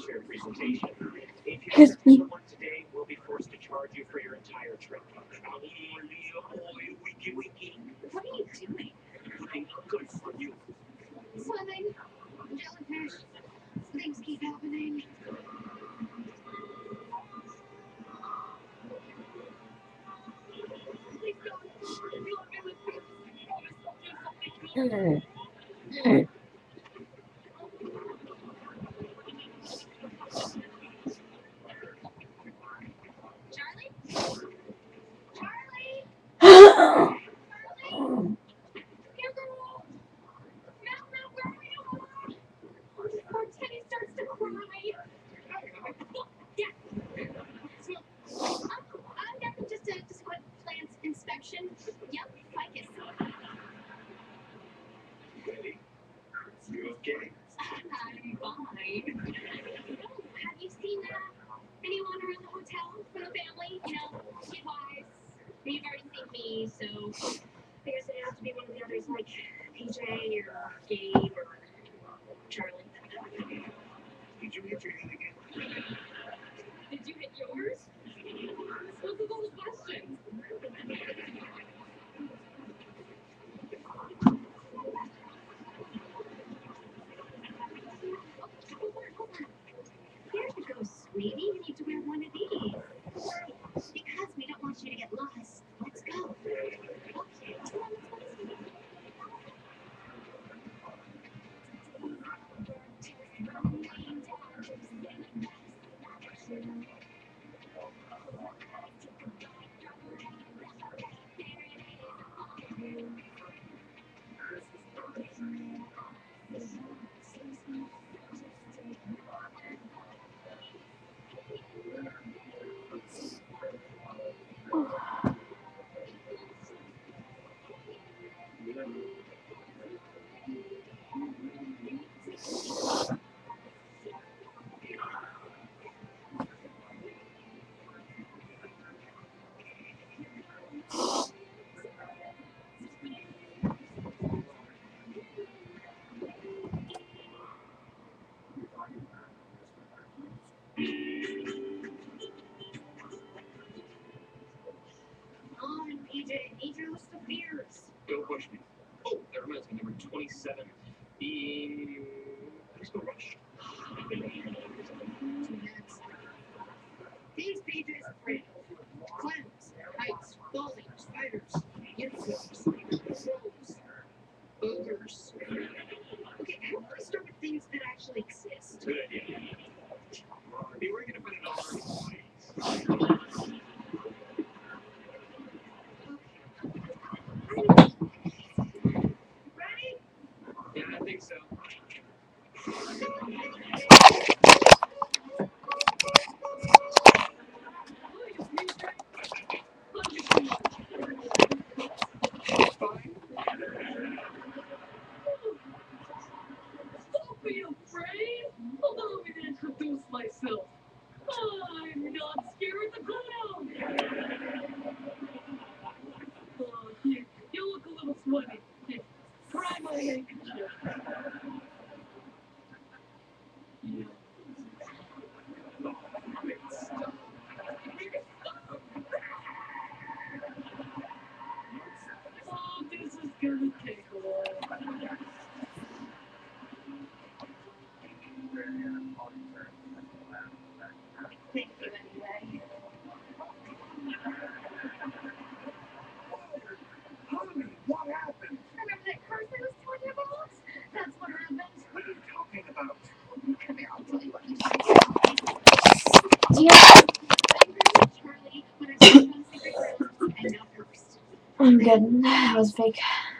Because you. What are you doing? Swimming. Jellyfish. Things keep happening. Please don't. You love me with me. Promise I'll do something good. Charlie? Charlie? Charlie? Here, girl. Mount, where are you? Poor Teddy starts to cry. Yeah. Nothing, just a quick plants inspection. Yep, ficus. I'm fine. Have you seen anyone around the hotel from the family? You know, kid-wise. You've already seen me, so I guess it'd have to be one of the others, like PJ or Gabe or Charlie. Did you hit your head again? Did you hit yours? What's with all the questions? Here you go, sweetie. You need to wear one of these. Because we don't want you to get lost. Let's go. Okay. On, PJ. Need your list of beers. Don't push me. Oh, that reminds me. Number 27 being... Let's go rush. 2 minutes. These pages are pretty. Clams, kites, falling, spiders, unicorns, crows, ogres. Okay, how about we start with things that actually exist? Good idea. Hey, we're gonna put it all ready? Yeah, I think so. Don't be afraid. Allow me to introduce myself. I'm not scared to go down. Oh, you look a little sweaty. Here, try my handkerchief. Yeah. Oh, this is gonna take a while. Thank you anyway. Honey, what happened? Remember that curse I was telling you about? That's what happened. What are you talking about? Come here, I'll tell you what you said. Yeah, I agree with Charlie when I said about secret friends and not first. I'm good. That was fake.